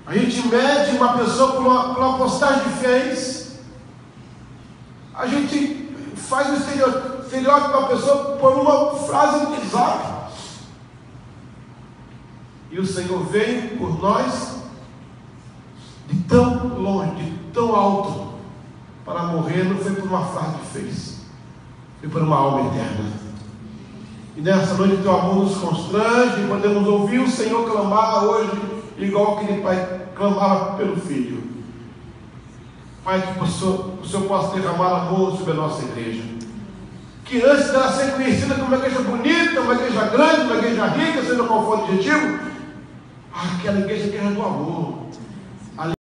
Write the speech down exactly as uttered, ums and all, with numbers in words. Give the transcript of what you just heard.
A gente mede uma pessoa por uma, por uma postagem que fez. A gente faz o estereótipo da pessoa por uma frase no WhatsApp. E o Senhor veio por nós de tão longe, de tão alto, para morrer. Não foi por uma frase que fez, foi por uma alma eterna. E nessa noite teu amor nos constrange, podemos ouvir o Senhor clamar hoje, igual aquele pai clamava pelo filho. Pai, que o Senhor, o Senhor possa derramar amor sobre a nossa igreja, que antes dela ser conhecida como uma igreja bonita, uma igreja grande, uma igreja rica, seja qual for o objetivo, aquela igreja é a igreja do amor.